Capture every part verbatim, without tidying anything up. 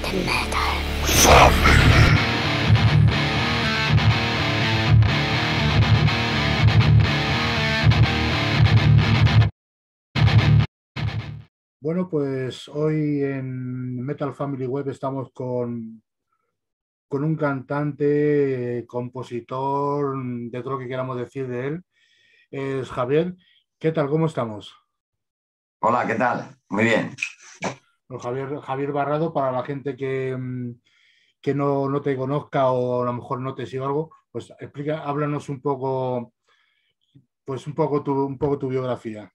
Bueno, pues hoy en Metal Family Web estamos con, con un cantante, compositor, de todo lo que queramos decir de él. Es Javier. ¿Qué tal? ¿Cómo estamos? Hola, ¿qué tal? Muy bien. Bueno, Javier, Javier Barrado, para la gente que, mm, que no, no te conozca o a lo mejor no te siga algo, pues explica, háblanos un poco, pues un poco tu, un poco tu biografía.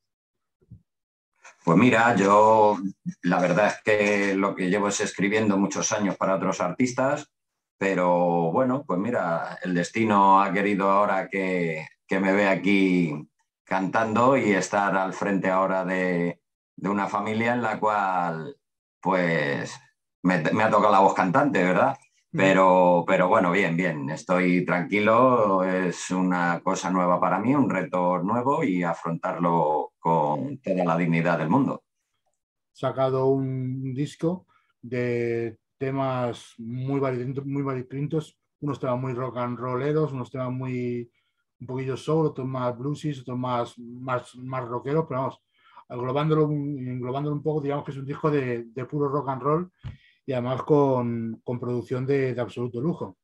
Pues mira, yo la verdad es que lo que llevo es escribiendo muchos años para otros artistas, pero bueno, pues mira, el destino ha querido ahora que, que me vea aquí cantando y estar al frente ahora de, de una familia en la cual pues me, me ha tocado la voz cantante, ¿verdad? Ujú. Pero, pero bueno, bien, bien, estoy tranquilo, es una cosa nueva para mí, un reto nuevo y afrontarlo con toda la dignidad del mundo. Sacado un disco de temas muy variopintos, muy variopintos, unos temas muy rock and rolleros, unos temas muy un poquillo soul, otros más bluesy, otros más, más, más rockeros, pero vamos, englobándolo, englobándolo un poco, digamos que es un disco de, de puro rock and roll y además con, con producción de, de absoluto lujo.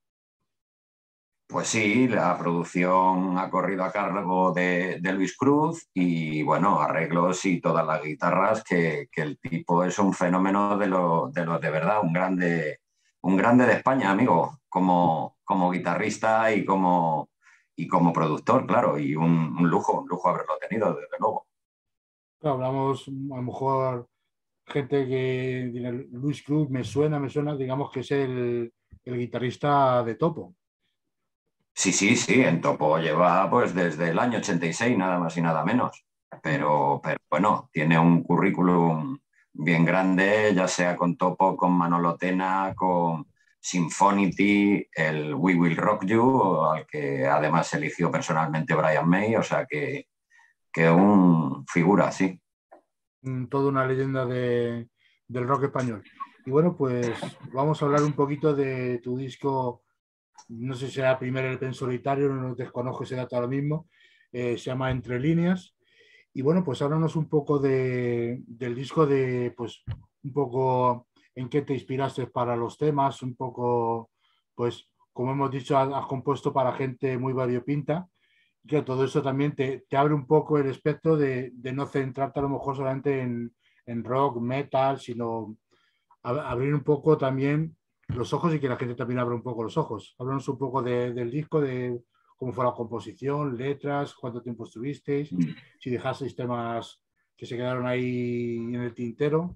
Pues sí, la producción ha corrido a cargo de, de Luis Cruz y bueno, arreglos y todas las guitarras, que, que el tipo es un fenómeno de lo, de lo de verdad, un grande, un grande de España, amigo, como, como guitarrista y como, y como productor, claro, y un, un lujo, un lujo haberlo tenido, desde luego. Claro, hablamos a lo mejor gente que diga, Luis Cruz me suena, me suena, digamos que es el, el guitarrista de Topo. Sí, sí, sí, en Topo lleva pues desde el año ochenta y seis, nada más y nada menos. Pero, pero bueno, tiene un currículum bien grande, ya sea con Topo, con Manolo Tena, con Symphonity, el We Will Rock You, al que además eligió personalmente Brian May, o sea que, que un figura, sí. Mm, toda una leyenda de, del rock español. Y bueno, pues vamos a hablar un poquito de tu disco, no sé si será primero el en solitario, no desconozco ese dato ahora mismo, eh, se llama Entre Líneas. Y bueno, pues háblanos un poco de, del disco, de pues un poco en qué te inspiraste para los temas, un poco, pues como hemos dicho, has, has compuesto para gente muy variopinta que todo eso también te, te abre un poco el espectro de, de no centrarte a lo mejor solamente en, en rock, metal, sino a- abrir un poco también los ojos y que la gente también abra un poco los ojos. Háblanos un poco de- del disco, de cómo fue la composición, letras, cuánto tiempo estuvisteis, si dejasteis temas que se quedaron ahí en el tintero.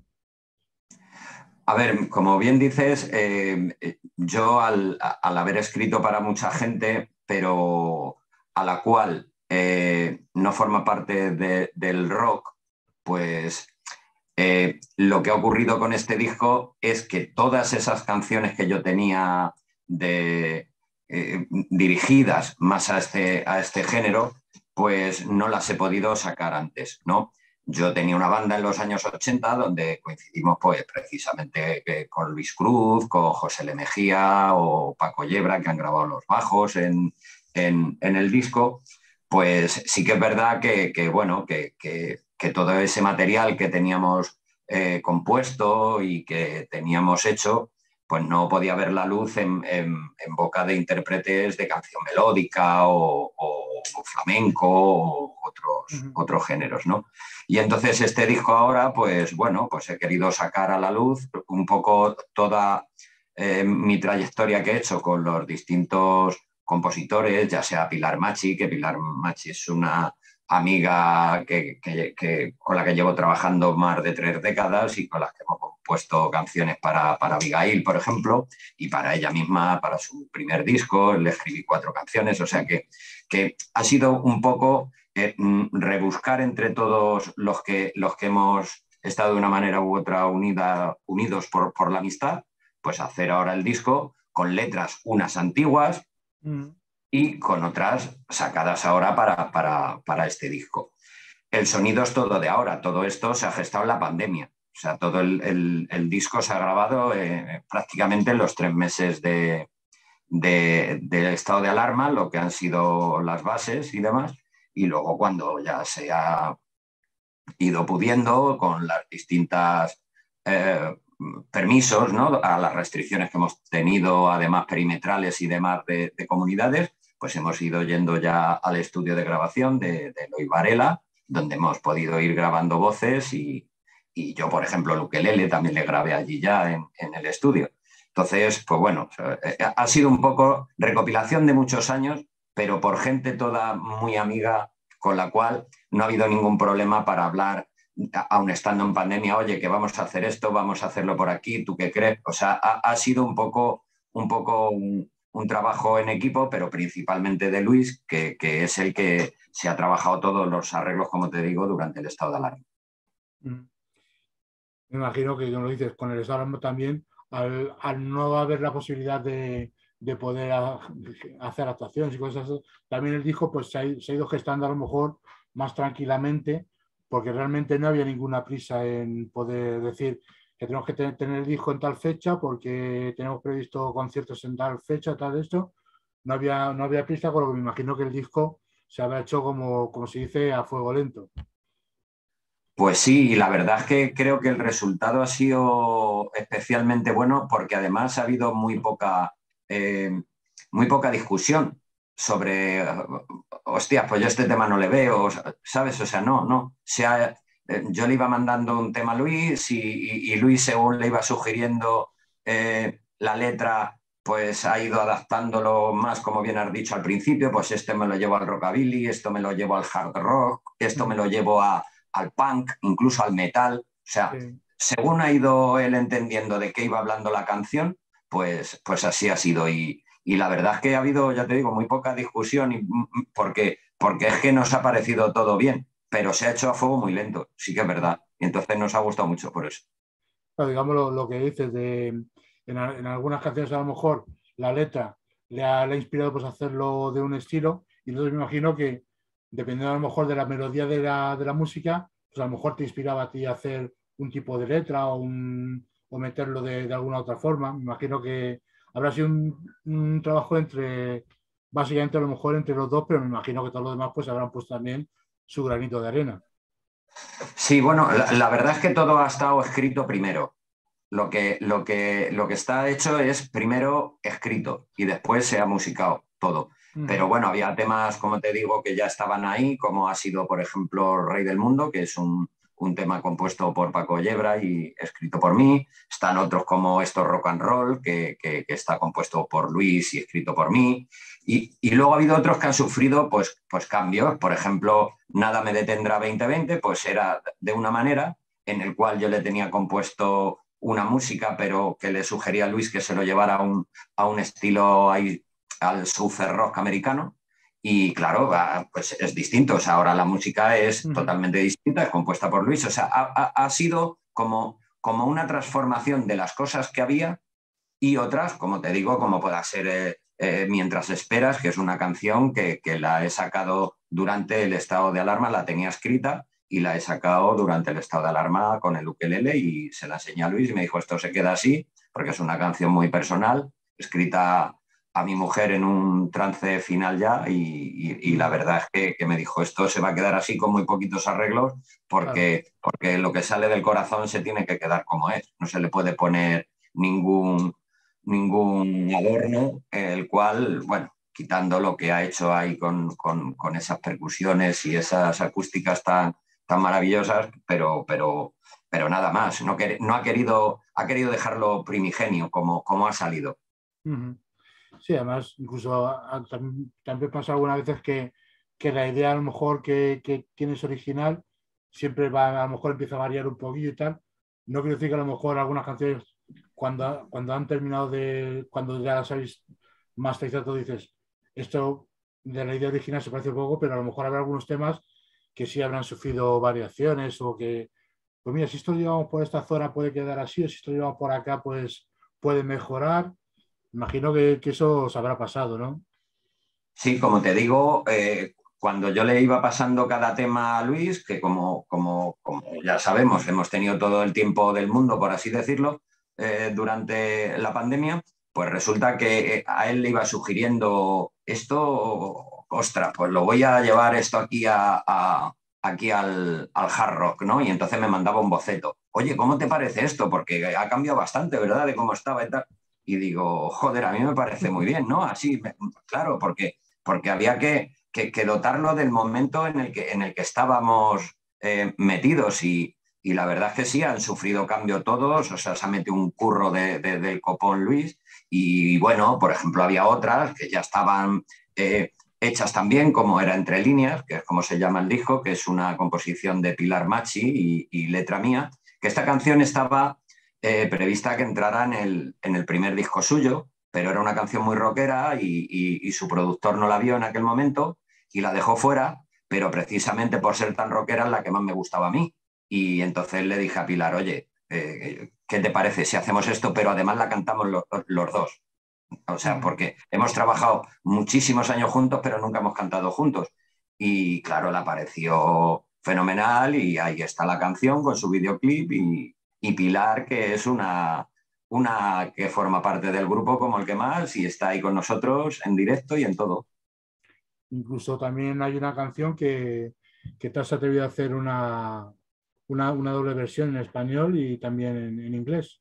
A ver, como bien dices, eh, yo al, al, haber escrito para mucha gente, pero a la cual eh, no forma parte de, del rock, pues eh, lo que ha ocurrido con este disco es que todas esas canciones que yo tenía de, eh, dirigidas más a este, a este género, pues no las he podido sacar antes, ¿no? Yo tenía una banda en los años ochenta donde coincidimos pues, precisamente eh, con Luis Cruz, con José L. Mejía o Paco Yebra, que han grabado los bajos en, en, en el disco. Pues sí que es verdad que, que bueno, que, que, que, todo ese material que teníamos eh, compuesto y que teníamos hecho, pues no podía ver la luz en, en, en boca de intérpretes de canción melódica o, o, o flamenco o otros, Ujú. otros géneros, ¿no? Y entonces este disco ahora, pues bueno, pues he querido sacar a la luz un poco toda eh, mi trayectoria que he hecho con los distintos compositores, ya sea Pilar Machi, que Pilar Machi es una amiga que, que, que, con la que llevo trabajando más de tres décadas y con las que hemos compuesto canciones para, para Abigail, por ejemplo, y para ella misma, para su primer disco, le escribí cuatro canciones, o sea que, que ha sido un poco eh, rebuscar entre todos los que, los que hemos estado de una manera u otra unida, unidos por, por la amistad, pues hacer ahora el disco con letras unas antiguas Mm. y con otras sacadas ahora para, para, para este disco. El sonido es todo de ahora, todo esto se ha gestado en la pandemia. O sea, todo el, el, el disco se ha grabado eh, prácticamente en los tres meses de, de, de estado de alarma, lo que han sido las bases y demás, y luego cuando ya se ha ido pudiendo con las distintas eh, permisos, ¿no?, a las restricciones que hemos tenido, además perimetrales y demás de, de comunidades, pues hemos ido yendo ya al estudio de grabación de, de Eloy Varela, donde hemos podido ir grabando voces y, y yo, por ejemplo, el ukelele también le grabé allí ya en, en el estudio. Entonces, pues bueno, ha sido un poco recopilación de muchos años, pero por gente toda muy amiga, con la cual no ha habido ningún problema para hablar, aun estando en pandemia, oye, que vamos a hacer esto, vamos a hacerlo por aquí, ¿tú qué crees? O sea, ha, ha sido un poco un, poco un, un trabajo en equipo, pero principalmente de Luis, que, que es el que se ha trabajado todos los arreglos, como te digo, durante el estado de alarma. Me imagino que, como lo dices, con el estado de alarma también, al, al no haber la posibilidad de, de poder a, hacer actuaciones y cosas así, también el disco pues, se, ha, se ha ido gestando a lo mejor más tranquilamente, porque realmente no había ninguna prisa en poder decir que tenemos que tener, tener el disco en tal fecha porque tenemos previsto conciertos en tal fecha, tal esto. No había, no había prisa, con lo que me imagino que el disco se habrá hecho como, como se dice, a fuego lento. Pues sí, y la verdad es que creo que el resultado ha sido especialmente bueno porque además ha habido muy poca, eh, muy poca discusión sobre, hostia, pues yo este tema no le veo, ¿sabes? O sea, no, no. O sea, yo le iba mandando un tema a Luis y, y, y Luis, según le iba sugiriendo eh, la letra, pues ha ido adaptándolo más, como bien has dicho al principio, pues este me lo llevo al rockabilly, esto me lo llevo al hard rock, esto me lo llevo a al punk, incluso al metal. O sea, sí. Según ha ido él entendiendo de qué iba hablando la canción, pues, pues así ha sido. Y, y la verdad es que ha habido, ya te digo, muy poca discusión y, porque, porque es que nos ha parecido todo bien, pero se ha hecho a fuego muy lento, sí que es verdad. Y entonces nos ha gustado mucho por eso. Pero digamos lo, lo que dices, de, en, en algunas canciones a lo mejor la letra le ha, le ha inspirado pues, a hacerlo de un estilo, y entonces me imagino que dependiendo a lo mejor de la melodía de la, de la música, pues a lo mejor te inspiraba a ti a hacer un tipo de letra o, un, o meterlo de, de alguna otra forma. Me imagino que habrá sido un, un trabajo entre, básicamente a lo mejor entre los dos, pero me imagino que todos los demás pues habrán puesto también su granito de arena. Sí, bueno, la, la verdad es que todo ha estado escrito primero. Lo que, lo, que, lo que está hecho es primero escrito y después se ha musicado todo. Uh-huh. Pero bueno, había temas, como te digo, que ya estaban ahí, como ha sido, por ejemplo, Rey del Mundo, que es un, un tema compuesto por Paco Yebra y escrito por mí. Están otros como Esto Rock and Roll, que, que, que está compuesto por Luis y escrito por mí. Y, y luego ha habido otros que han sufrido pues, pues cambios. Por ejemplo, Nada me detendrá veinte veinte, pues era de una manera en el cual yo le tenía compuesto una música, pero que le sugería a Luis que se lo llevara a un, a un estilo ahí, al surfer rock americano. Y claro, pues es distinto. O sea, ahora la música es uh-huh. totalmente distinta, es compuesta por Luis. O sea, ha, ha, ha sido como, como una transformación de las cosas que había y otras, como te digo, como pueda ser eh, eh, Mientras esperas, que es una canción que, que la he sacado durante el estado de alarma, la tenía escrita y la he sacado durante el estado de alarma con el ukelele y se la enseñé a Luis y me dijo, esto se queda así, porque es una canción muy personal, escrita a mi mujer en un trance final ya y, y, y la verdad es que, que me dijo, esto se va a quedar así con muy poquitos arreglos porque, claro. porque lo que sale del corazón se tiene que quedar como es, no se le puede poner ningún, ningún adorno, el cual, bueno, quitando lo que ha hecho ahí con, con, con esas percusiones y esas acústicas tan tan maravillosas, pero, pero, pero nada más. No, que, no ha, querido, ha querido dejarlo primigenio, como, como ha salido. Uh-huh. Sí, además, incluso a, a, también, también pasa algunas veces que, que la idea a lo mejor que, que tienes original siempre va, a lo mejor empieza a variar un poquillo y tal. No quiero decir que a lo mejor algunas canciones, cuando, cuando han terminado de, cuando ya las habéis masterizado, dices, esto de la idea original se parece un poco, pero a lo mejor habrá algunos temas que sí habrán sufrido variaciones o que, pues mira, si esto lo llevamos por esta zona puede quedar así, o si esto lo llevamos por acá, pues puede mejorar. Imagino que, que eso os habrá pasado, ¿no? Sí, como te digo, eh, cuando yo le iba pasando cada tema a Luis, que como, como, como ya sabemos, hemos tenido todo el tiempo del mundo, por así decirlo, eh, durante la pandemia, pues resulta que a él le iba sugiriendo esto, ostras, pues lo voy a llevar esto aquí, a, a, aquí al, al Hard Rock, ¿no? Y entonces me mandaba un boceto. Oye, ¿cómo te parece esto? Porque ha cambiado bastante, ¿verdad? De cómo estaba y tal. Y digo, joder, a mí me parece muy bien, ¿no? Así, claro, porque, porque había que, que, que dotarlo del momento en el que, en el que estábamos eh, metidos y, y la verdad es que sí, han sufrido cambio todos, o sea, se ha metido un curro de, de, del copón Luis y bueno, por ejemplo, había otras que ya estaban eh, hechas también, como era Entre Líneas, que es como se llama el disco, que es una composición de Pilar Machi y, y letra mía, que esta canción estaba eh, prevista que entrara en el, en el primer disco suyo, pero era una canción muy rockera y, y, y su productor no la vio en aquel momento y la dejó fuera, pero precisamente por ser tan rockera es la que más me gustaba a mí. Y entonces le dije a Pilar, oye, eh, ¿qué te parece si hacemos esto, pero además la cantamos los, los dos? O sea, Mm. porque hemos trabajado muchísimos años juntos, pero nunca hemos cantado juntos. Y claro, le pareció fenomenal y ahí está la canción con su videoclip y, y Pilar, que es una, una que forma parte del grupo como el que más y está ahí con nosotros en directo y en todo. Incluso también hay una canción que, que te has atrevido a hacer una, una, una doble versión en español y también en, en inglés.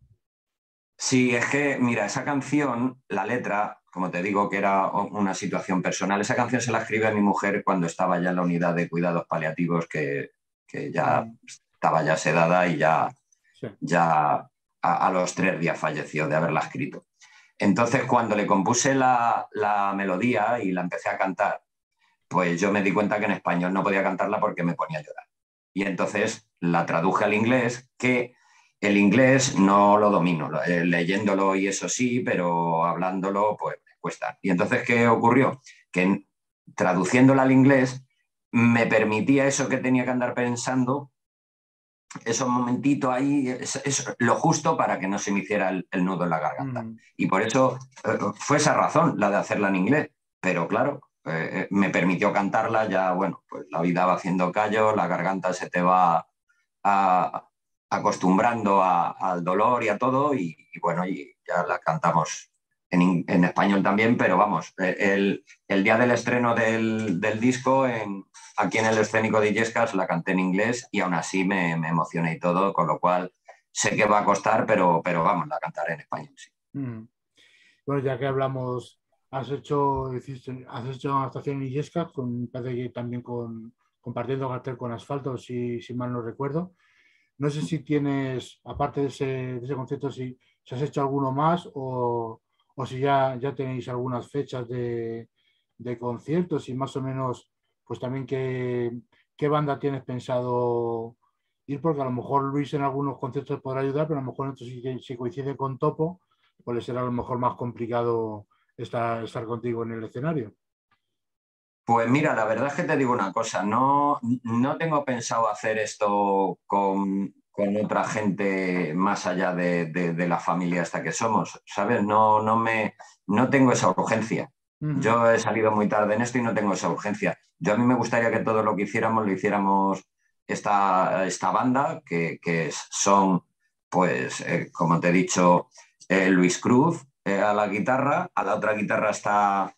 Sí, es que, mira, esa canción, la letra, como te digo, que era una situación personal, esa canción se la escribe a mi mujer cuando estaba ya en la unidad de cuidados paliativos, que, que ya Mm. estaba ya sedada y ya, Sí. ya a, a los tres días falleció de haberla escrito. Entonces, cuando le compuse la, la melodía y la empecé a cantar, pues yo me di cuenta que en español no podía cantarla porque me ponía a llorar. Y entonces la traduje al inglés, que el inglés no lo domino, eh, leyéndolo y eso sí, pero hablándolo pues me cuesta. Y entonces, ¿qué ocurrió? Que traduciéndola al inglés me permitía eso que tenía que andar pensando, esos momentitos ahí, es, es lo justo para que no se me hiciera el, el nudo en la garganta. Mm. Y por eso eh, fue esa razón, la de hacerla en inglés. Pero claro, eh, me permitió cantarla, ya, bueno, pues la vida va haciendo callo, la garganta se te va a, acostumbrando a, al dolor y a todo, y, y, bueno, y ya la cantamos en, en español también, pero vamos, el, el día del estreno del, del disco, en, aquí en el escénico de Illescas, la canté en inglés y aún así me, me emocioné y todo, con lo cual sé que va a costar, pero, pero vamos, la cantaré en español, sí. Mm. Bueno, ya que hablamos, has hecho, hiciste- has hecho una actuación en Illescas, con, parece que también con, compartiendo cartel con Asfalto, si, si mal no recuerdo. No sé si tienes, aparte de ese, de ese concierto, si, si has hecho alguno más o, o si ya, ya tenéis algunas fechas de, de conciertos y más o menos, pues también qué, qué banda tienes pensado ir, porque a lo mejor Luis en algunos conciertos podrá ayudar, pero a lo mejor en otros si, si coincide con Topo, pues le será a lo mejor más complicado estar, estar contigo en el escenario. Pues mira, la verdad es que te digo una cosa, no, no tengo pensado hacer esto con, con otra gente más allá de, de, de la familia esta que somos, ¿sabes? No, no, me, no tengo esa urgencia. Uh -huh. Yo he salido muy tarde en esto y no tengo esa urgencia. Yo a mí me gustaría que todo lo que hiciéramos lo hiciéramos esta, esta banda, que, que son, pues, eh, como te he dicho, eh, Luis Cruz eh, a la guitarra, a la otra guitarra está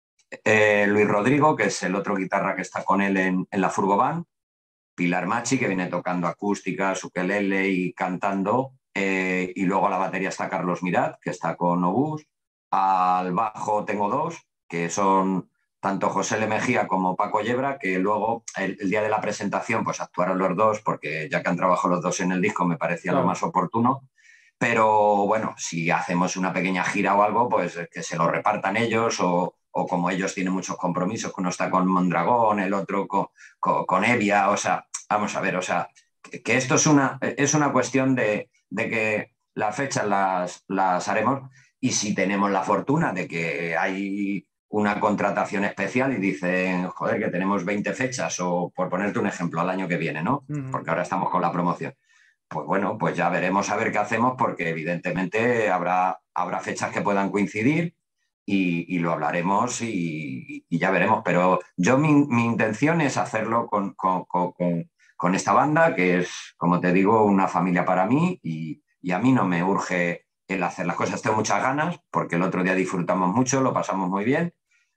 eh, Luis Rodrigo, que es el otro guitarra que está con él en, en la Furgovan, Pilar Machi, que viene tocando acústica, ukelele y cantando, eh, y luego a la batería está Carlos Mirat, que está con Obús, al bajo tengo dos, que son tanto José Le Mejía como Paco Yebra, que luego el, el día de la presentación pues actuaron los dos, porque ya que han trabajado los dos en el disco me parecía lo Claro. más oportuno. Pero bueno, si hacemos una pequeña gira o algo, pues que se lo repartan ellos o, o como ellos tienen muchos compromisos, que uno está con Mondragón, el otro con, con, con Evia, o sea, vamos a ver, o sea, que, que esto es una, es una cuestión de, de que las fechas las, las haremos y si tenemos la fortuna de que hay una contratación especial y dicen, joder, que tenemos veinte fechas o por ponerte un ejemplo al año que viene, ¿no? Uh -huh. Porque ahora estamos con la promoción. Pues bueno, pues ya veremos a ver qué hacemos porque evidentemente habrá, habrá fechas que puedan coincidir y, y lo hablaremos y, y ya veremos. Pero yo mi, mi intención es hacerlo con, con, con, con esta banda, que es, como te digo, una familia para mí y, y a mí no me urge el hacer las cosas. Tengo muchas ganas porque el otro día disfrutamos mucho, lo pasamos muy bien,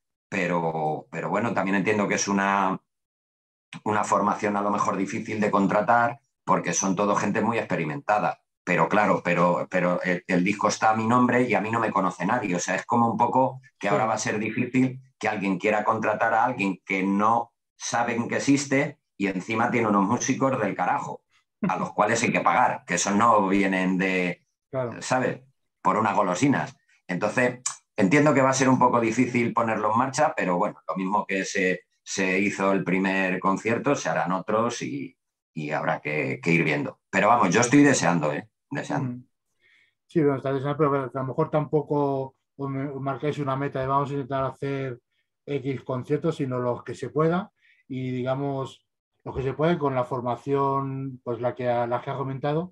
pero, pero bueno, también entiendo que es una, una formación a lo mejor difícil de contratar porque son todo gente muy experimentada. Pero claro, pero, pero el, el disco está a mi nombre y a mí no me conoce nadie. O sea, es como un poco que Sí, ahora va a ser difícil que alguien quiera contratar a alguien que no saben que existe y encima tiene unos músicos del carajo, a los cuales hay que pagar, que esos no vienen de, claro. ¿sabes? Por unas golosinas. Entonces, entiendo que va a ser un poco difícil ponerlo en marcha, pero bueno, lo mismo que se, se hizo el primer concierto, se harán otros y, y habrá que, que ir viendo. Pero vamos, yo estoy deseando, ¿eh? Deseando. Ujú. Sí, bueno, está deseando, pero que a lo mejor tampoco os me- os marquéis una meta de vamos a intentar hacer X conciertos, sino los que se pueda y digamos los que se puede con la formación, pues la que ha, la que ha comentado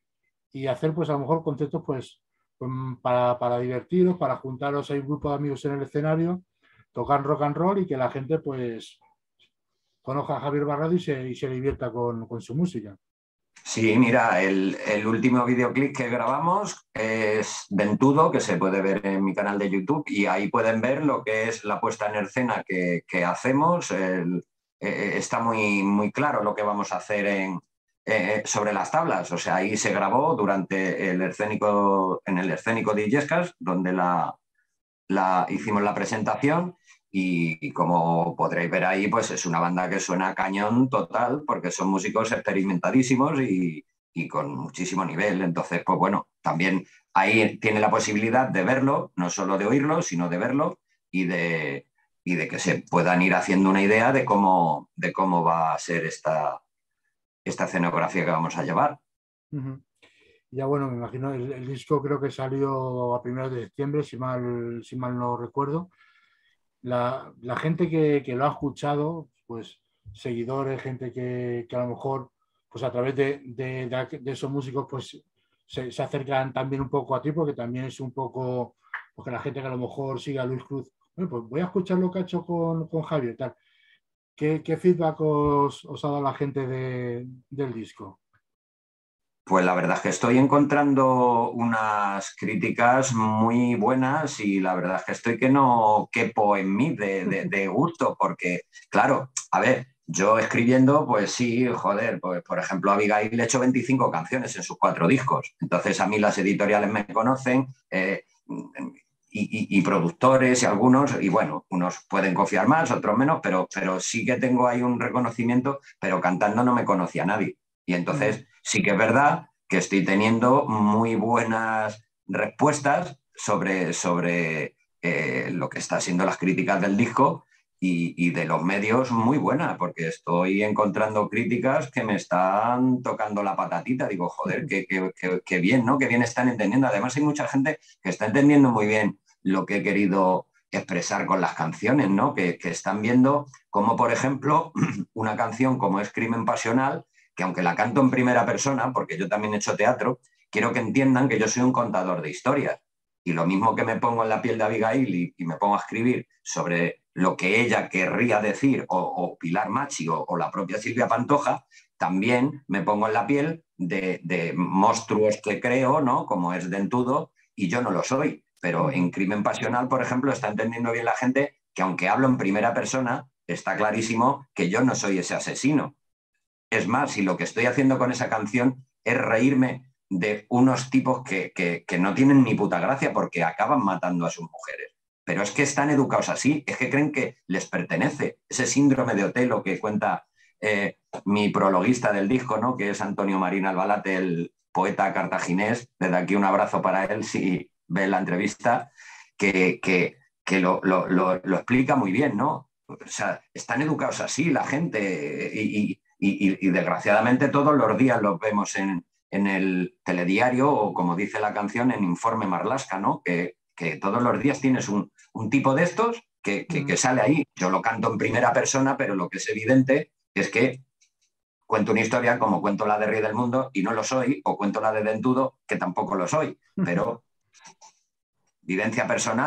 y hacer pues a lo mejor conciertos pues, pues, para, para divertiros, para juntaros a un grupo de amigos en el escenario, tocar rock and roll y que la gente pues conozca a Javier Barrado y se, y se divierta con, con su música. Sí, mira, el, el último videoclip que grabamos es Dentudo, que se puede ver en mi canal de YouTube, y ahí pueden ver lo que es la puesta en escena que, que hacemos. El, eh, está muy, muy claro lo que vamos a hacer en, eh, sobre las tablas. O sea, ahí se grabó durante el escénico, en el escénico de Illescas, donde la, la, hicimos la presentación y, y, como podréis ver ahí, pues es una banda que suena a cañón total porque son músicos experimentadísimos y, y con muchísimo nivel. Entonces, pues bueno, también ahí tiene la posibilidad de verlo, no solo de oírlo, sino de verlo y de, y de que se puedan ir haciendo una idea de cómo, de cómo va a ser esta, esta escenografía que vamos a llevar. Uh-huh. Ya bueno, me imagino, el, el, disco creo que salió a primeros de septiembre, si mal, si mal no recuerdo. La, la gente que, que, lo ha escuchado, pues seguidores, gente que, que a lo mejor, pues a través de, de, de, de esos músicos, pues se, se, acercan también un poco a ti, porque también es un poco, porque la gente que a lo mejor sigue a Luis Cruz, bueno, pues voy a escuchar lo que ha hecho con, con Javier, tal. ¿Qué, qué feedback os, os, ha dado la gente de, del disco? Pues la verdad es que estoy encontrando unas críticas muy buenas y la verdad es que estoy que no quepo en mí de, de, de gusto, porque, claro, a ver, yo escribiendo, pues sí, joder, pues por ejemplo, a Abigail le he hecho veinticinco canciones en sus cuatro discos. Entonces a mí las editoriales me conocen eh, y, y, y productores y algunos, y bueno, unos pueden confiar más, otros menos, pero, pero sí que tengo ahí un reconocimiento, pero cantando no me conocía nadie. Y entonces sí que es verdad que estoy teniendo muy buenas respuestas sobre, sobre eh, lo que está siendo las críticas del disco y, y de los medios muy buenas, porque estoy encontrando críticas que me están tocando la patatita. Digo, joder, qué, qué, qué, qué bien, ¿no? Qué bien están entendiendo. Además hay mucha gente que está entendiendo muy bien lo que he querido expresar con las canciones, ¿no? Que, que están viendo como, por ejemplo, una canción como es Crimen Pasional, que aunque la canto en primera persona, porque yo también he hecho teatro, quiero que entiendan que yo soy un contador de historias. Y lo mismo que me pongo en la piel de Abigail y, y me pongo a escribir sobre lo que ella querría decir, o, o Pilar Machi o, o la propia Silvia Pantoja, también me pongo en la piel de, de monstruos que creo, ¿no? Como es Dentudo, y yo no lo soy. Pero en Crimen Pasional, por ejemplo, está entendiendo bien la gente que aunque hablo en primera persona, está clarísimo que yo no soy ese asesino. Es más, si lo que estoy haciendo con esa canción es reírme de unos tipos que, que, que no tienen ni puta gracia porque acaban matando a sus mujeres. Pero es que están educados así, es que creen que les pertenece. Ese síndrome de Otelo que cuenta eh, mi prologuista del disco, ¿no? Que es Antonio Marín Albalate, el poeta cartaginés. Desde aquí un abrazo para él si ve la entrevista, que, que, que lo, lo, lo, lo explica muy bien, ¿no? O sea, están educados así la gente y, y Y, y, y desgraciadamente todos los días los vemos en, en el telediario o, como dice la canción, en Informe Marlaska, ¿no? Que, que todos los días tienes un, un tipo de estos que, que, que sale ahí. Yo lo canto en primera persona, pero lo que es evidente es que cuento una historia como cuento la de Rey del Mundo y no lo soy, o cuento la de Dentudo, que tampoco lo soy, pero vivencia personal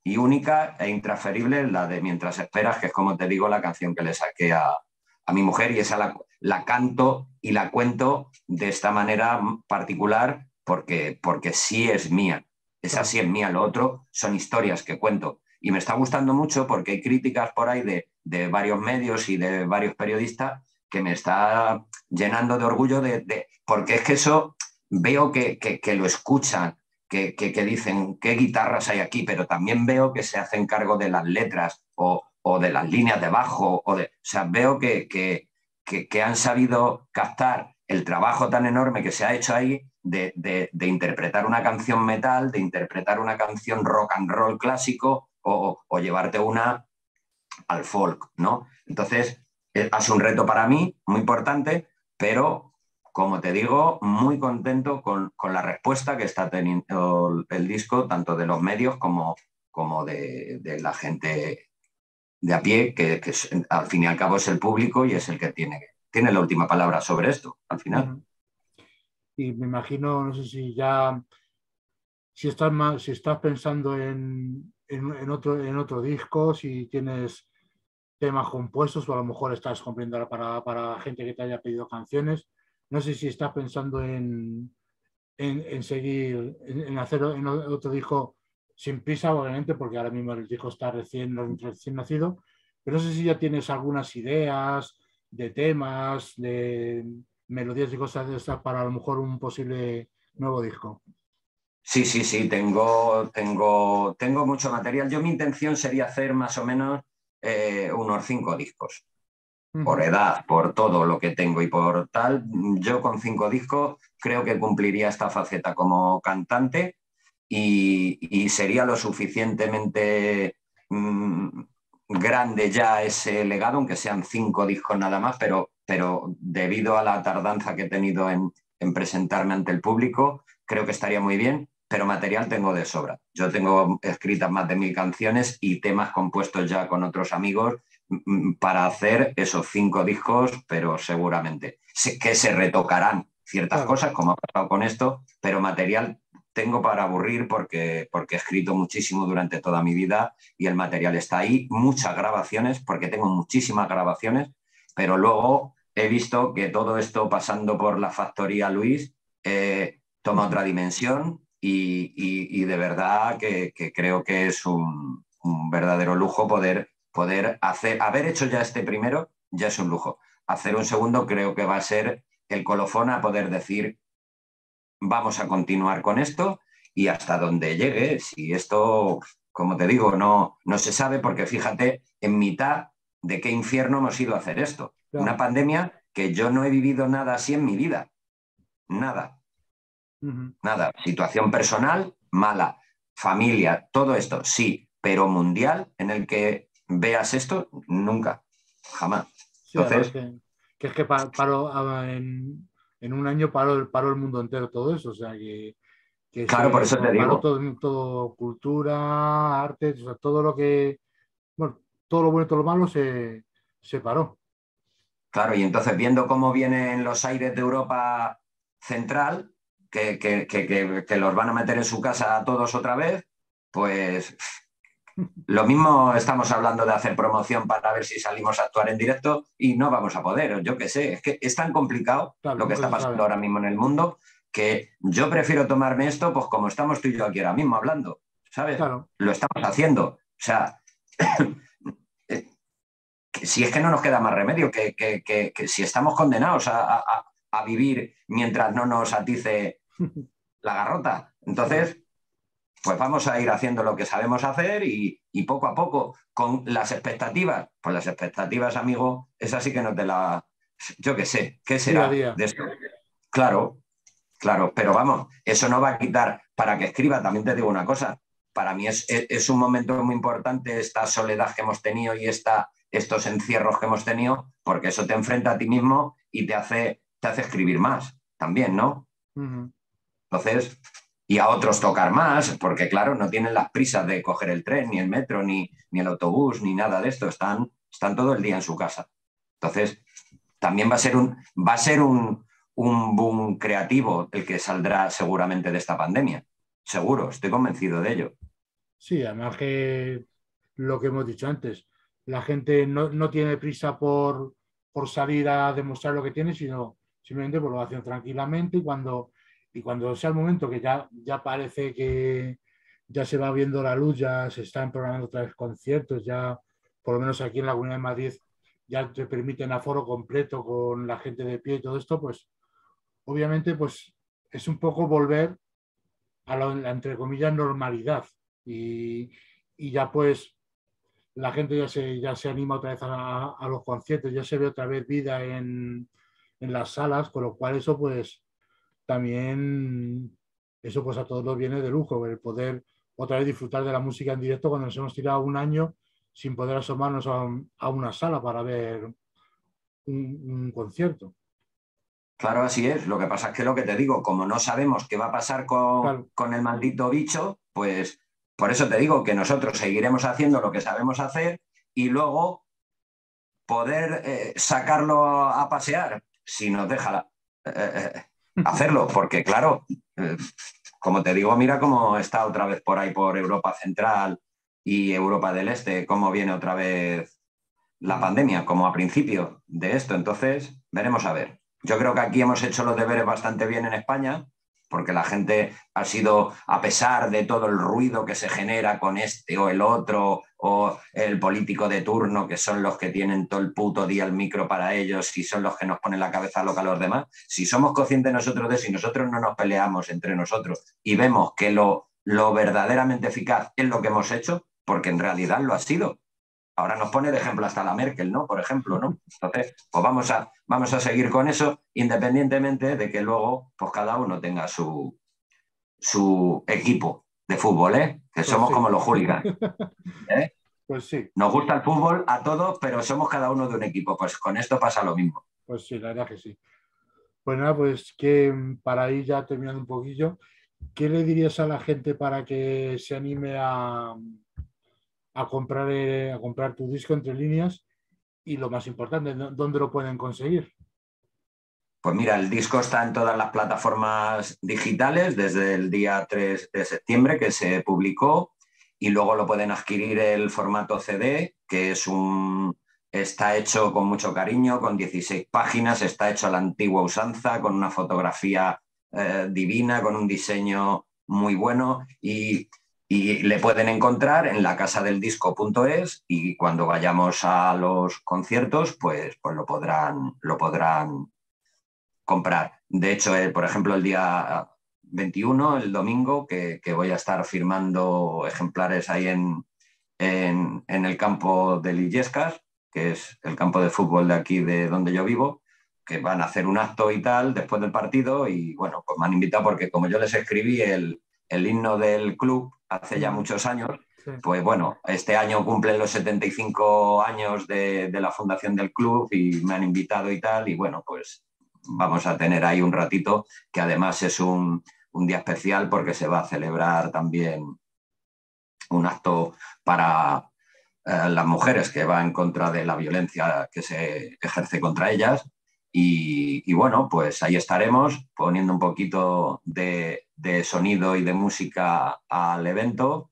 y única e intransferible, la de Mientras esperas, que es, como te digo, la canción que le saqué a, a mi mujer, y esa la, la canto y la cuento de esta manera particular porque, porque sí es mía. Esa sí es mía, lo otro son historias que cuento. Y me está gustando mucho porque hay críticas por ahí de, de varios medios y de varios periodistas que me está llenando de orgullo, de, de, porque es que eso veo que, que, que lo escuchan, que, que, que dicen qué guitarras hay aquí, pero también veo que se hacen cargo de las letras o, o de las líneas de bajo. O, de, o sea, veo que, que, que, que han sabido captar el trabajo tan enorme que se ha hecho ahí de, de, de interpretar una canción metal, de interpretar una canción rock and roll clásico o, o llevarte una al folk, ¿no? Entonces, es un reto para mí muy importante, pero, como te digo, muy contento con, con la respuesta que está teniendo el disco, tanto de los medios como, como de, de la gente de a pie, que, que es, al fin y al cabo es el público y es el que tiene, tiene la última palabra sobre esto, al final. Uh-huh. Y me imagino, no sé si ya, si estás, más, si estás pensando en, en, en, otro, en otro disco, si tienes temas compuestos o a lo mejor estás componiendo para, para gente que te haya pedido canciones. No sé si estás pensando en, en, en seguir, en, en hacer en otro disco sin prisa, obviamente, porque ahora mismo el disco está recién, recién nacido, pero no sé si ya tienes algunas ideas de temas, de melodías y cosas de estas para a lo mejor un posible nuevo disco. Sí, sí, sí, tengo, tengo, tengo mucho material. Yo mi intención sería hacer más o menos eh, unos cinco discos. Uh-huh. Por edad, por todo lo que tengo y por tal, yo con cinco discos creo que cumpliría esta faceta como cantante y, y sería lo suficientemente mmm, grande ya ese legado, aunque sean cinco discos nada más, pero, pero debido a la tardanza que he tenido en, en presentarme ante el público, creo que estaría muy bien. Pero material tengo de sobra. Yo tengo escritas más de mil canciones y temas compuestos ya con otros amigos para hacer esos cinco discos, pero seguramente que se retocarán ciertas claro. cosas, como ha pasado con esto, pero material tengo para aburrir porque, porque he escrito muchísimo durante toda mi vida y el material está ahí. Muchas grabaciones, porque tengo muchísimas grabaciones, pero luego he visto que todo esto pasando por la factoría Luis eh, toma otra dimensión. Y, y, y de verdad que, que creo que es un, un verdadero lujo poder, poder hacer, haber hecho ya este primero, ya es un lujo. Hacer un segundo creo que va a ser el colofón a poder decir vamos a continuar con esto y hasta donde llegue. Si esto, como te digo, no, no se sabe, porque fíjate en mitad de qué infierno hemos ido a hacer esto. Claro. Una pandemia que yo no he vivido nada así en mi vida. Nada. Uh-huh. Nada, situación personal, mala, familia, todo esto, sí, pero mundial en el que veas esto, nunca, jamás. Sí, entonces, que, que es que paró en, en un año paró, paró el mundo entero todo eso, o sea que, que claro, se, por eso te paró digo. todo, todo cultura, arte, o sea, todo lo que, bueno, todo lo bueno y todo lo malo se, se paró. Claro, y entonces viendo cómo vienen los aires de Europa Central, que, que, que, que, que los van a meter en su casa a todos otra vez, pues lo mismo estamos hablando de hacer promoción para ver si salimos a actuar en directo y no vamos a poder, yo qué sé, es que es tan complicado claro, lo que está pasando ahora mismo en el mundo que yo prefiero tomarme esto pues como estamos tú y yo aquí ahora mismo hablando, ¿sabes? Claro. Lo estamos haciendo, o sea... si es que no nos queda más remedio, que, que, que, que si estamos condenados a, a, a vivir mientras no nos atice la garrota. Entonces, pues vamos a ir haciendo lo que sabemos hacer y, y poco a poco, con las expectativas. Pues las expectativas, amigo, esas sí que no te la... Yo qué sé, ¿qué será día día. de esto? Claro, claro, pero vamos, eso no va a quitar para que escriba. También te digo una cosa, para mí es, es, es un momento muy importante esta soledad que hemos tenido y esta... estos encierros que hemos tenido, porque eso te enfrenta a ti mismo y te hace, te hace escribir más también, ¿no? Uh-huh. Entonces, y a otros tocar más, porque claro, no tienen las prisas de coger el tren, ni el metro, ni, ni el autobús, ni nada de esto, están, están todo el día en su casa. Entonces, también va a ser un, va a ser un, un boom creativo el que saldrá seguramente de esta pandemia. Seguro, estoy convencido de ello. Sí, además que lo que hemos dicho antes, la gente no, no tiene prisa por, por salir a demostrar lo que tiene, sino simplemente pues, lo hacen tranquilamente y cuando, y cuando sea el momento que ya, ya parece que ya se va viendo la luz, ya se están programando otra vez conciertos, ya por lo menos aquí en la Comunidad de Madrid ya te permiten aforo completo con la gente de pie y todo esto, pues obviamente pues es un poco volver a la, la, entre comillas, normalidad. Y, y, ya pues la gente ya se, ya se anima otra vez a, a los conciertos, ya se ve otra vez vida en, en, las salas, con lo cual eso pues también, eso pues a todos nos viene de lujo, el poder otra vez disfrutar de la música en directo cuando nos hemos tirado un año sin poder asomarnos a, a una sala para ver un, un concierto. Claro, así es. Lo que pasa es que lo que te digo, como no sabemos qué va a pasar con, Claro. con el maldito bicho, pues por eso te digo que nosotros seguiremos haciendo lo que sabemos hacer y luego poder eh, sacarlo a, a, pasear si nos deja eh, eh, hacerlo, porque claro, eh, como te digo, mira cómo está otra vez por ahí por Europa Central y Europa del Este, cómo viene otra vez la pandemia, como a principio de esto. Entonces, veremos a ver. Yo creo que aquí hemos hecho los deberes bastante bien en España, porque la gente ha sido, a pesar de todo el ruido que se genera con este o el otro, o el político de turno, que son los que tienen todo el puto día el micro para ellos y son los que nos ponen la cabeza loca a los demás, si somos conscientes nosotros de eso y nosotros no nos peleamos entre nosotros y vemos que lo, lo verdaderamente eficaz es lo que hemos hecho, porque en realidad lo ha sido. Ahora nos pone de ejemplo hasta la Merkel, ¿no? Por ejemplo, ¿no? Entonces, pues vamos a, vamos a seguir con eso, independientemente de que luego pues cada uno tenga su, su equipo de fútbol, ¿eh? Que Pues somos sí. como los hooligans, ¿eh? Pues sí. Nos gusta el fútbol a todos, pero somos cada uno de un equipo. Pues con esto pasa lo mismo. Pues sí, la verdad que sí. Pues nada, pues que para ir ya terminando un poquillo, ¿qué le dirías a la gente para que se anime a, a comprar, eh, a comprar tu disco entre líneas? Y lo más importante, ¿dónde lo pueden conseguir? Pues mira, el disco está en todas las plataformas digitales desde el día tres de septiembre que se publicó y luego lo pueden adquirir el formato C D, que es un, está hecho con mucho cariño, con dieciséis páginas, está hecho a la antigua usanza, con una fotografía eh, divina, con un diseño muy bueno y, y le pueden encontrar en la casa del disco punto es y cuando vayamos a los conciertos, pues, pues lo podrán, lo podrán comprar. De hecho, eh, por ejemplo, el día veintiuno, el domingo, que, que voy a estar firmando ejemplares ahí en, en, en el campo de Illescas, que es el campo de fútbol de aquí de donde yo vivo, que van a hacer un acto y tal después del partido y bueno, pues me han invitado porque como yo les escribí el, el himno del club hace ya muchos años, Sí. pues bueno, este año cumplen los setenta y cinco años de, de la fundación del club y me han invitado y tal y bueno, pues vamos a tener ahí un ratito, que además es un, un día especial porque se va a celebrar también un acto para eh, las mujeres que va en contra de la violencia que se ejerce contra ellas. Y, y bueno, pues ahí estaremos poniendo un poquito de, de sonido y de música al evento.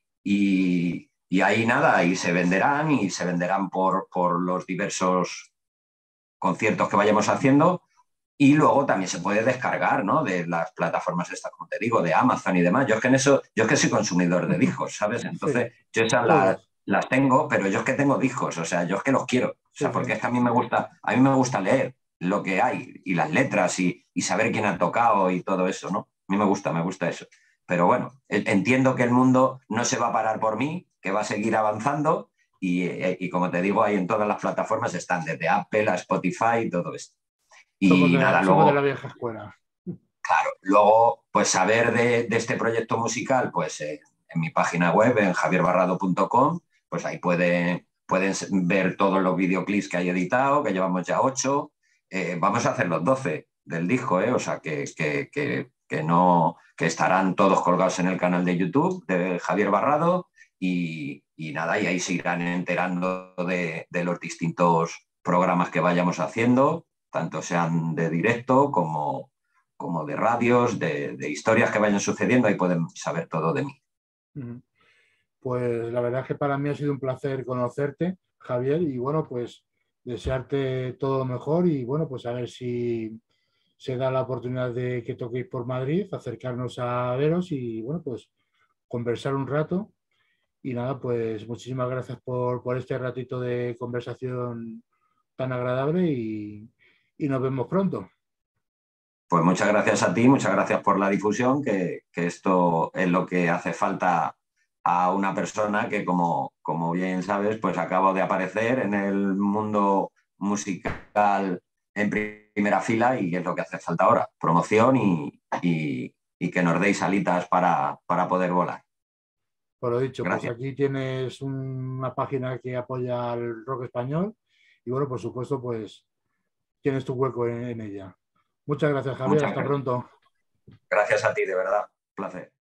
Y, y ahí nada, ahí se venderán y se venderán por, por los diversos conciertos que vayamos haciendo. Y luego también se puede descargar, ¿no? De las plataformas estas, como te digo, de Amazon y demás. Yo es que en eso, yo es que soy consumidor de discos, ¿sabes? Entonces, sí, yo esas las, las tengo, pero yo es que tengo discos, o sea, yo es que los quiero. O sea, porque es que a mí me gusta, a mí me gusta leer lo que hay y las letras y, y saber quién ha tocado y todo eso, ¿no? A mí me gusta, me gusta eso. Pero bueno, entiendo que el mundo no se va a parar por mí, que va a seguir avanzando y, y como te digo, ahí en todas las plataformas están desde Apple a Spotify y todo esto. Y somos de, nada, somos luego, de la vieja escuela. Claro, luego, pues saber de, de este proyecto musical, pues eh, en mi página web, en javier barrado punto com, pues ahí pueden, pueden ver todos los videoclips que hay editado, que llevamos ya ocho. Eh, vamos a hacer los doce del disco, ¿eh? O sea, que, que, que, que, no, que estarán todos colgados en el canal de YouTube de Javier Barrado y, y nada, y ahí se irán enterando de, de los distintos programas que vayamos haciendo, tanto sean de directo como, como de radios, de, de historias que vayan sucediendo, ahí pueden saber todo de mí. Pues la verdad es que para mí ha sido un placer conocerte, Javier, y bueno, pues desearte todo lo mejor y bueno, pues a ver si se da la oportunidad de que toquéis por Madrid, acercarnos a veros y bueno, pues conversar un rato. Y nada, pues muchísimas gracias por, por este ratito de conversación tan agradable y, y nos vemos pronto. Pues muchas gracias a ti, muchas gracias por la difusión, que, que esto es lo que hace falta a una persona que, como, como bien sabes, pues acabo de aparecer en el mundo musical en primera fila y es lo que hace falta ahora, promoción y, y, y que nos deis alitas para, para poder volar. Por lo dicho, pues Gracias. aquí tienes una página que apoya al rock español y bueno, por supuesto, pues tienes tu hueco en, en ella. Muchas gracias, Javier. Muchas Hasta gracias. pronto. Gracias a ti, de verdad. Un placer.